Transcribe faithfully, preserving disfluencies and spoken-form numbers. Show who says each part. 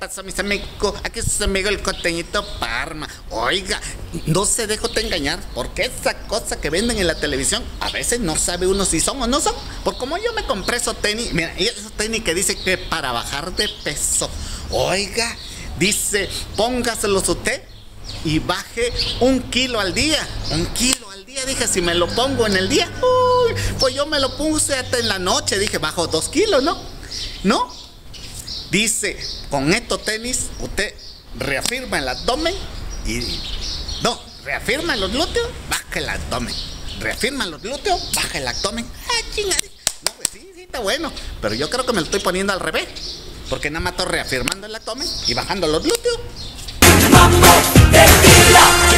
Speaker 1: pasa, mis amigos? Aquí es su amigo el Costeñito Parma. Oiga, no se deje de engañar, porque esa cosa que venden en la televisión, a veces no sabe uno si son o no son. Por como yo me compré esos tenis, mira, esos tenis que dice que para bajar de peso. Oiga, dice, póngaselos usted y baje un kilo al día. Un kilo al día, dije, si me lo pongo en el día, uy, pues yo me lo puse hasta en la noche, dije, bajo dos kilos, ¿no? ¿No? Dice, con estos tenis, usted reafirma el abdomen y... No, reafirma los glúteos, baja el abdomen. Reafirma los glúteos, baja el abdomen. Ah, chingada. No, pues sí, sí, está bueno. Pero yo creo que me lo estoy poniendo al revés. Porque nada más estoy reafirmando el abdomen y bajando los glúteos.
Speaker 2: Mambo, tequila.